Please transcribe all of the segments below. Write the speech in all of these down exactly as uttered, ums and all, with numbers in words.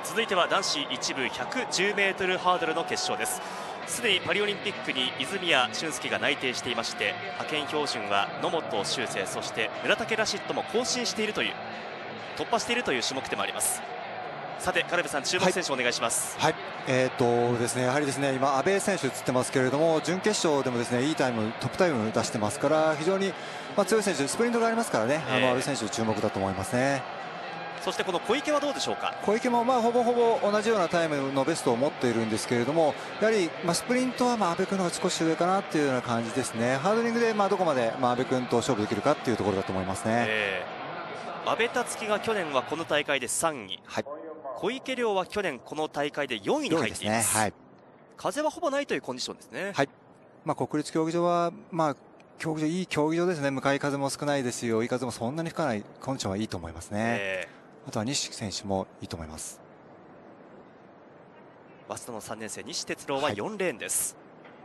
続いては男子一部 ひゃくじゅうメートル ハードルの決勝です。すでにパリオリンピックに泉谷駿介が内定していまして、派遣標準は野本周成、そして村竹ラシッドも更新しているという、突破しているという種目でもあります。さて、カルベさん、注目選手お願いします。 はい、はい、えー、っとですね、やはりですね、今阿部選手映ってますけれども、準決勝でもですね、いいタイム、トップタイム出してますから、非常に、まあ、強い選手、スプリントがありますからね、えー、あの阿部選手注目だと思いますね。 そしてこの小池はどうでしょうか。 小池もまあほぼほぼ同じようなタイムのベストを持っているんですけれども、やはりまあスプリントはまあ阿部君の方が少し上かなっていうような感じですね。ハードリングでまあどこまでまあ阿部君と勝負できるかっていうところだと思いますね。 えー、阿部達樹が去年はこの大会でさんい、はい、小池亮は去年この大会でよんいに入っています。ね、はい、風はほぼないというコンディションですね。 はい、まあ、国立競技場はまあ競技場いい競技場ですね。向かい風も少ないですし、追い風もそんなに吹かないコンディションはいいと思いますね。えーあとは西選手もいいと思います。 早稲田のさんねん生、西哲郎はよんレーンです。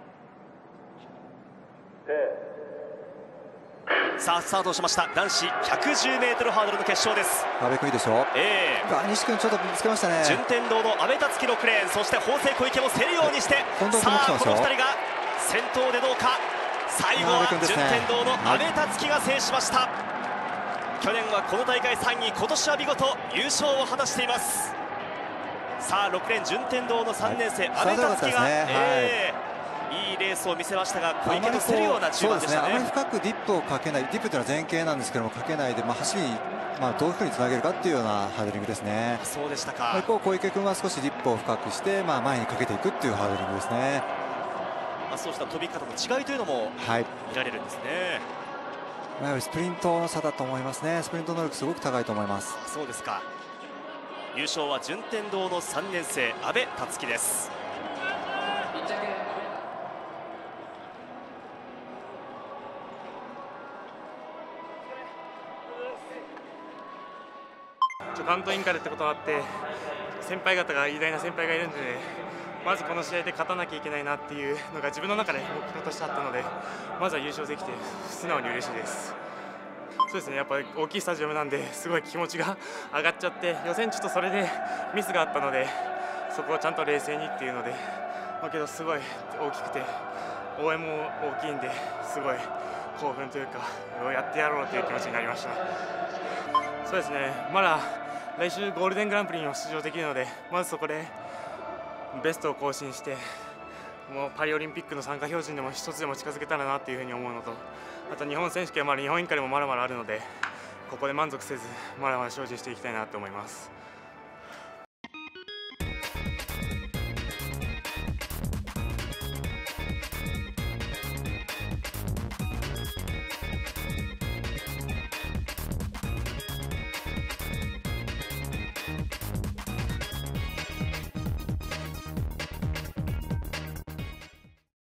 はい、さあスタートしました。男子 ひゃくじゅうメートル ハードルの決勝です。 阿部君いいでしょう。えー、西君ちょっと見つけましたね。 順天堂の阿部達樹ろくレーン、そして法政小池も競るようにして、さあこのふたりが先頭でどうか。最後は順天堂の阿部達樹が制しました。去年はこの大会さんい、今年は見事優勝を果たしています。さあろくレーン順天堂のさんねん生、はい、阿部達樹が、ね、えーはい、いいレースを見せましたが、小池と競るような中盤でしたね。 あまり深くディップをかけない、ディップというのは前傾なんですけども、かけないで、まあ、走りに、まあ、どういうふうにつなげるかっていうようなハードリングですね。 そうでしたか。 一方小池君は少しディップを深くして、まあ、前にかけていくっていうハードリングですね。 まあ、そうした飛び方の違いというのも見られるんですね。 やはりスプリントの差だと思いますね。スプリント能力すごく高いと思います。 そうですか。優勝は順天堂のさんねん生、阿部達樹です。 関東インカレってことがあって、先輩方が偉大な先輩がいるんで、ね、まずこの試合で勝たなきゃいけないなっていうのが自分の中で目標としてあったので、まずは優勝できて素直に嬉しいです。そうですね、やっぱり大きいスタジアムなんですごい気持ちが上がっちゃって、予選ちょっとそれでミスがあったので、そこをちゃんと冷静にっていうので、だけどすごい大きくて応援も大きいんで、すごい興奮というかやってやろうという気持ちになりました。そうですね、まだ来週ゴールデングランプリにも出場できるので、まずそこでベストを更新して、もうパリオリンピックの参加標準でも一つでも近づけたらなというふうに思うのと、あと日本選手権はまだ日本インカレもまだまだあるので、ここで満足せずまだまだ精進していきたいなと思います。